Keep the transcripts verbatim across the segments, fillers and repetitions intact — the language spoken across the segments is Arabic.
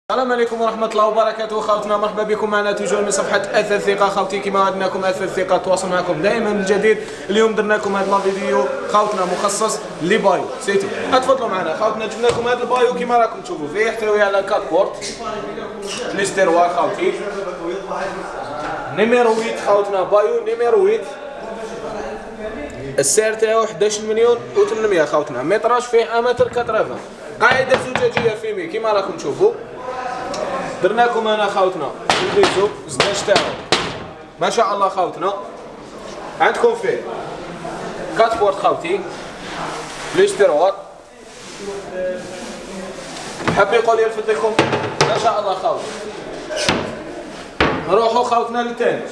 السلام عليكم ورحمة الله وبركاته خوتنا، مرحبا بكم معنا توجور من صفحة أثاث الثقة. خوتي كما عدناكم أثاث الثقة تواصل معكم دائما من جديد. اليوم درنا لكم هذا الفيديو خوتنا مخصص لبايو سيتو. اتفضلوا معنا خوتنا، جبنا لكم هذا البايو كما راكم تشوفوا فيه، يحتوي على كات بورت ليستيروار خوتي نيميرو ثمانية خوتنا، بايو نيميرو ثمانية. السعر تاعو حداش مليون وثمانمية خوتنا، متراج فيه امتر ثمانين، قاعدة زجاجية فيمي كما راكم تشوفوا. درنا لكم انا خوتنا الفيزو الزناج تاعو ما شاء الله خوتنا. عندكم فيه كات بورت خوتي ليستيروار، حاب يقول يرفد لكم ما شاء الله خوتنا. نروحوا خوتنا للثاني،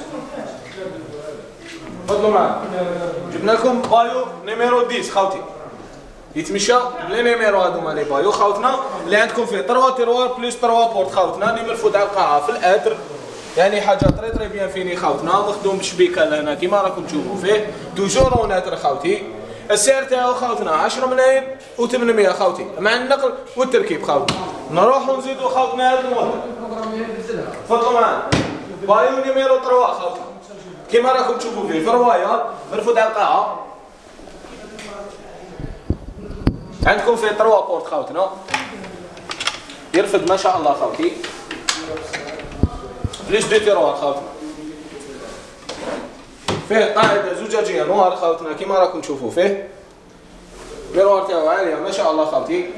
تفضلوا معنا. جبنا لكم بايو نيميرو عشرة خوتي، يتمشى لي نيميرو هذوما لي بايو خوتنا اللي عندكم فيه ثلاثة تيروار بليس ثلاثة بورت خوتنا، اللي مرفود على القاعه في الادر، يعني حاجه طري طري بيان فيني خوتنا، مخدوم بشبيكه لهنا كيما راكم تشوفوا فيه، توجور اوناتر خوتي. السعر تاعو خوتنا عشرة ملايين وثمانمية خوتي مع النقل والتركيب خوتنا. نروحوا نزيدوا خوتنا هذا الموديل، تفضلوا معنا. بايو نيميرو ثلاثة خوتنا كيما راكم تشوفوا فيه في روايه مرفود على القاعه، عندكم فيه ثلاثة بورت خوتنا، يرفد ما شاء الله خوتي، ليش دي تيروار خوتنا، فيه قاعدة زجاجية نوار خوتنا كيما راكم تشوفوا فيه، ميروار تاعو عالية ما شاء الله خوتي،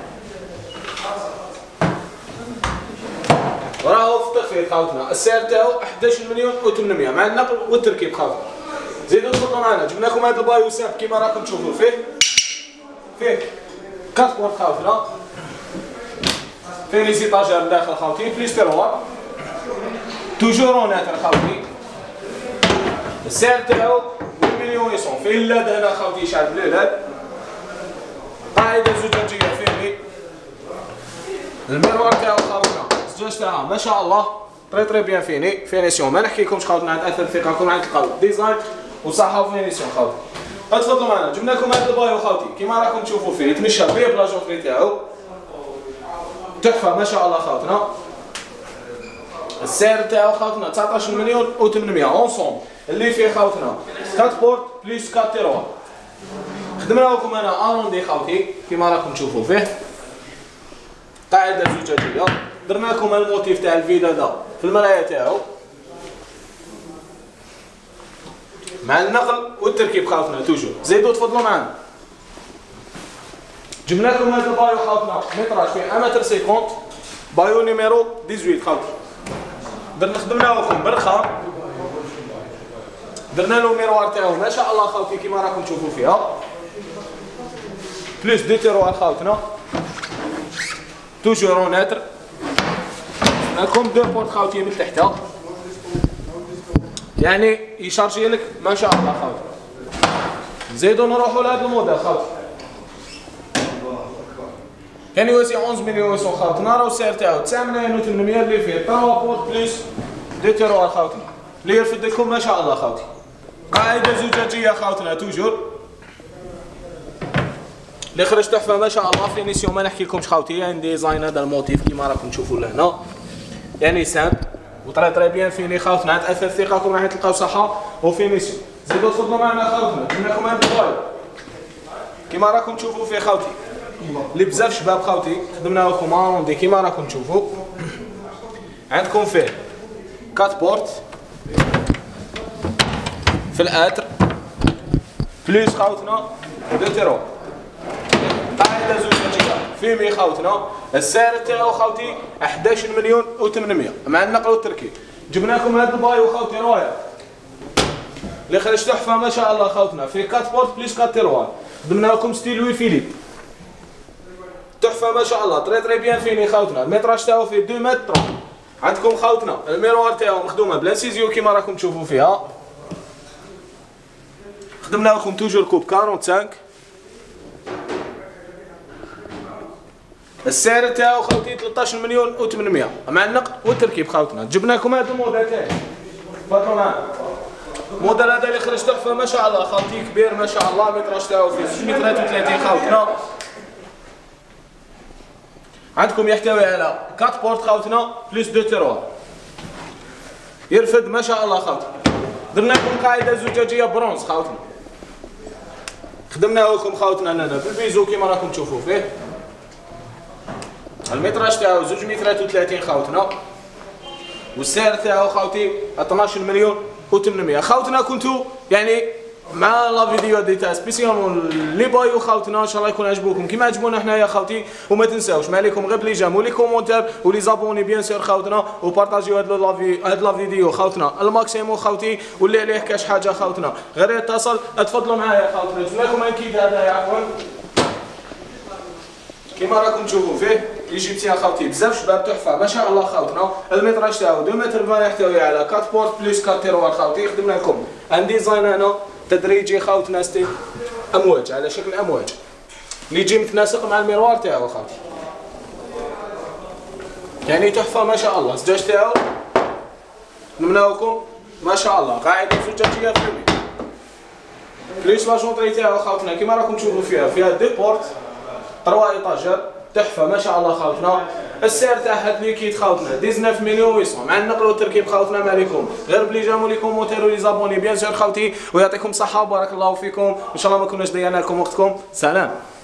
راهو في التخفيض خوتنا. السعر تاعو حداش مليون وثمانمية مع النقل والتركيب خوتنا. زيدوا تفضلوا معنا، جبنا لكم هذا البايو ساب كيما راكم تشوفوا فيه، فيه كات بورت خوتنا، فيه لي زيطاجير داخل خوتي في ليستيروار، توجور اوناتر خوتي. السعر تاعو مليون ومئتين، فيه اللاد هنا خوتي يشعل بلي لاد، قاعدة زجاجية فيني. الميروار تاعو خوتنا الزجاج تاعها ما شاء الله طري طري بيان فيني، فينيسيون ما نحكيلكمش خوتنا عند اثر الثقة، راكم عند تلقاو ديزاين وصحة وفينيسيون خوتي. تفضلوا معنا، جبنا لكم هذا البايو خوتي كيما راكم تشوفوا فيه، يتمشى بيه بلاجوفري تاعو تحفه ما شاء الله خوتنا. السعر تاعو خوتنا تسعطاش مليون وثمانمية اونسومبل، اللي فيه خوتنا كات بورت بليس كات تيروار. خدمنا لكم انا اروندي خوتي كيما راكم تشوفوا فيه، قاعده زجاجيه. درنا لكم الموتيف تاع الفيد هذا في المرايه تاعو مع النقل والتركيب خوتنا توجور. زيدوا تفضلوا معنا. جبنا لكم هذا البايو خوتنا متراج فيه امتر خمسين، بايو نيميرو ثمانية عشر خوتي. درنا خدمنا لكم بالرخام، درنا له ميروار تاعو ما شاء الله خوتي كيما راكم تشوفوا فيها، بليس دي تيروار خوتنا توجور اوناتر. لكم دو بورت خوتي من تحت، يعني يشارجي لك ما شاء الله خوتي. نزيدو نروحو لهذا الموديل خوتي، كان يواسي أحد عشر مليون ومئتين خوتنا، راهو السعر تاعو تسعة ملايين وثمانمية، اللي فيه ثلاثة بورت بليس دو تيروار خوتنا، اللي يرفد لكم ما شاء الله خوتي. قاعدة زجاجية خوتنا توجور، اللي خرج تحفة ما شاء الله. فينيسيون ما نحكيلكمش خوتي، يعني ديزاين هذا الموتيف كيما راكم تشوفوا لهنا، يعني سامب وطري طري بيان فيني خوتنا. عند اثاث ثقة راح تلقاو صحة وفينيسيون. زيدوا تفضلوا معنا خوتنا، جبنا لكم هذا البايو كيما راكم تشوفوا فيه خوتي، اللي بزاف شباب خوتي. خدمنا لكم اروندي كيما راكم تشوفوا. عندكم فيه كات بورت في الاتر بليس خوتنا دو تيرو، قاعدة زجاجية فيمي خوتنا. السعر تاعو خوتي حداش مليون وثمانمية مع النقل والتركيب. جبنا لكم هذا البايو خوتي رواية اللي خرج تحفة ما شاء الله خوتنا، فيه كات بورت بليس كات تيروار. خدمنا لكم ستيل وي فيليب تحفة ما شاء الله، طري طري بيان فيني خوتنا. المتراج تاعو فيه اثنين متر. عندكم خوتنا الميروار تاعو مخدومة بلانسيزيو كيما راكم تشوفوا فيها. خدمنا لكم توجور كوب خمسة وأربعين. السعر تاعو خوتي ثلاثطاش مليون وثمانمية مع النقل والتركيب خوتنا. جبنا لكم هذا الموديل تاعي، تفضلوا معنا. الموديل هذا اللي خرج تحفة ما شاء الله خوتي، كبير ما شاء الله، المتراج تاعو فيه ستمية وثلاثة وثلاثين خوتنا. عندكم يحتوي على أربعة بورت خاوتنا بلس دو تيروار. يرفد ما شاء الله خاوتنا. درنا لكم قاعده زجاجيه برونز خاوتنا. خدمناه لكم خاوتنا هنا بالبيزو كيما راكم تشوفوا فيه. المتراج تاعو زوج مترات وثلاثين خاوتنا. والسعر تاعو خاوتي اثناش مليون وثمانمائة. خاوتنا كنتو يعني مع لا فيديو دي تاع سبيسيالمون لي بايو خاوتنا ان شاء الله يكون عجبوكم كيما عجبونا حنايا خاوتي. وما تنساوش ما عليكم غير بلي جام ولي كومونتير ولي زابوني بيان سور خاوتنا وبارطاجيو هاد لافي هاد لا فيديو خاوتنا الماكسيموم خاوتي. واللي عليه كاش حاجه خاوتنا غير يتصل تفضلوا معايا خاوتنا. جبنا لكم اكيد هذا عفوا كيما راكم تشوفوا فيه ايجيبتيان خاوتي بزاف شباب تحفه ما شاء الله خاوتنا. المتراج تاعو اثنين متر عشرين يحتوي على أربعة بورت بلس أربعة تيروار خاوتي. خدمنا لكم ان ديزاين هنا تدريجي خاوتنا ستيل امواج على شكل امواج اللي يجي متناسق مع الميروار تاعو خاوتي. يعني تحفه ما شاء الله. الزجاج تاعو خدمنا لكم ما شاء الله قاعده زجاجيه فيلمي بليس لا جونطري تاعو خاوتنا كيما راكم تشوفوا فيها فيها دو بورت ثلاثة ايطاجر تحفه ما شاء الله خاوتنا. السعر تاع هاد لي كيت خاوتنا تسعطاش مليون وثمانمائة مع النقل والتركيب خاوتنا. ما عليكم غير بلي جاموا لي كومونتير ولي زابوني بيان سور خاوتي. ويعطيكم الصحه وبارك الله فيكم ان شاء الله ما كناش ضيعنا لكم وقتكم. سلام.